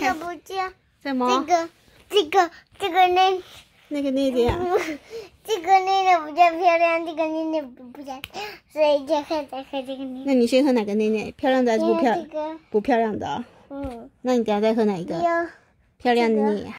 个不见。 什么？ 这个那个内点。 这个内点比较漂亮，这个内点不漂亮，所以就再喝这个内。 那你先喝哪个内内？漂亮的还是不漂亮？ 这个不漂亮的。 嗯。 那你等下再喝哪一个？漂亮的你。